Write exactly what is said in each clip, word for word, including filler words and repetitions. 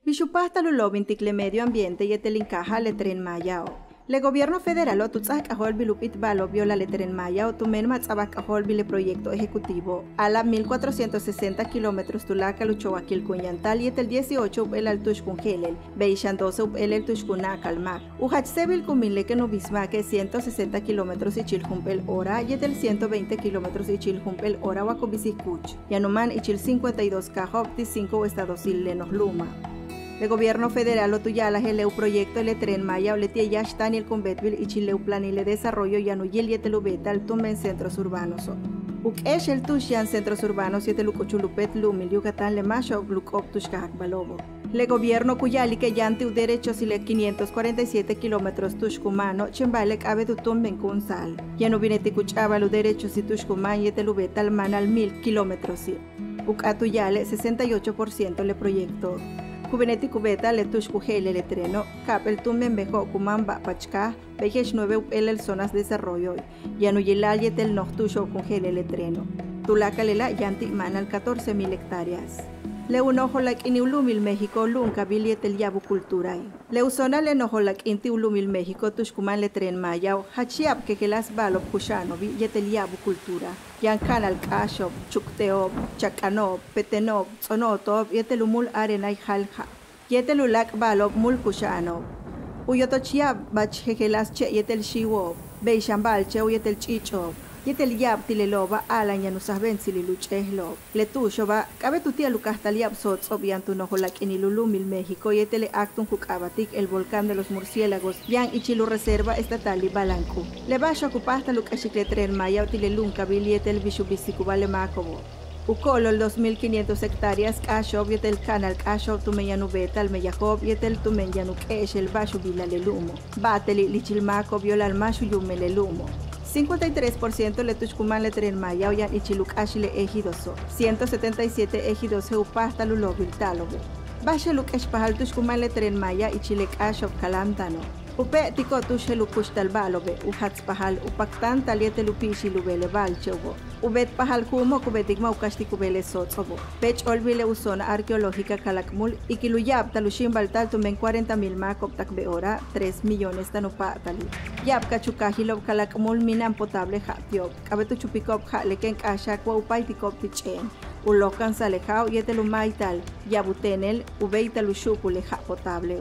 Bixupasta lulobinticle medio ambiente y etelincaja le tren mayao. Le gobierno federal o tutzak ajol bilupit balo viola le tren mayao tumen matzabak ajol bile proyecto ejecutivo a la mil cuatrocientos sesenta kilómetros tulaca luchoakil kunyantal y el dieciocho el altush kungelel, beishan doce el el tushkuna calmac. Ujachsebil kumile que no bismaque ciento sesenta kilómetros y chiljumpel hora y el ciento veinte kilómetros y chiljumpel hora wakobisikuch. Yanuman y chil cincuenta y dos cajopti cinco estados lenos luma. El gobierno federal otuyala heleu proyecto el tren maya o letie yashtan el convetvil y chileu planile desarrollo yanuyil yetelubeta al tumen centros urbanos. Uk esh el tushan centros urbanos yetelucochulupet lumil yucatán le macho blukop tushkahak balobo. Le gobierno cuyali que yanti u derechos y le quinientos cuarenta y siete kilómetros tushkumano chimbale cabe tu tumben kunsal. Yanubineti cuchaba los derechos y tushkuman yetelubeta al man al mil kilómetros. Uk atuyale sesenta y ocho por ciento le proyecto. Kubeneti kubeta le tushkujele le treno, capel tumben bejo kumamba pachka, bejesh nueve upel el zonas de desarrollo, yanuyilal yetel no tusho kungele le treno. Tulacalela yanti manal catorce mil hectáreas. Le unoholak iniulumil México lunca bilietel yabu cultura. Le usona le noholak inti ulumil México tushkuman le tren mayao, hachiab que que las balop kushanovi yetel yabu cultura. Yan kanal kashob, chukteob, chakanob, petenob, zonotob, yetelumul arenay halja. Yetelulak balop mul kushanob. Uyotochiab bach jejelas che yetel shiwob, beishambal che yetel chichob. Yetel yab tileloba alan yanusah bensililuchehlo. Le tushoba, cabe tu tía Lucas taliab sots obiantu noholak inilulumil México yetele actun kukabatik el volcán de los murciélagos yan ichilu reserva estatal y balancu. Le basho ocupasta lukashikle tren maya utilelunca bilietel bishubisicubale macobo. Ucolo el dos mil quinientos hectáreas kashob yetel canal kashob tumeyanubeta al meyajob yetel tumenyanuk esh el basho bilalelumo. Bateli lichilmaco viola al mashu yumelelumo. cincuenta y tres por ciento le tushkuman le tren maya o yan ichiluk ashile ejidoso, ciento setenta y siete ejidoso upasta lulobil talobe. Basheluk eshpahal tushkuman le tren maya ichilek ashob kalantano. Upe tiko tushelu kushtal balobe, uhats pahal upaktan taliete lupishi lubele balchobo. Ubet pahal kumo kubetigma ukashti kubele sotsobo. Pech olvile usona arqueológica kalakmul ikiluyab talushim baltal tumen cuarenta mil makop takbe hora, tres millones tanupatali. Yab kachukahilob kalakmul minan potable hatiob, kabetu chupikop haleken kashakwa upaitikop tichen. Ulokan salejao yetelumaital, yabutenel ubeitalushupule ha potable.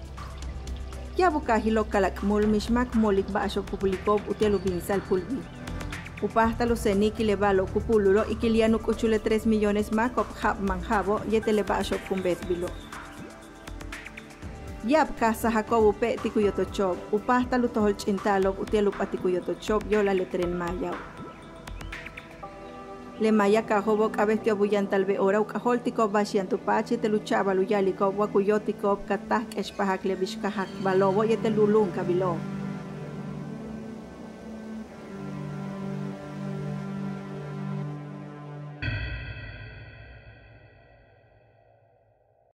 Yabukahilo kalakmul mishmak molik basho publikob utelu binsal pulvi. Upahta luseniki le balo kupululo y kilianu kuchule tres millones makop hab manjabo yetele basho kumbetbilo. Yab casa jacobu pe tikuyotochob, upahta lutohol chintalob utelu patikuyotochob yola le tren mayao. Le maya kajobo kabestio buyantal ora ukaholtiko bashiantupachi te luchaba luyaliko wakuyotiko katak espahak le bishkahak balobo yetelulun kabilo.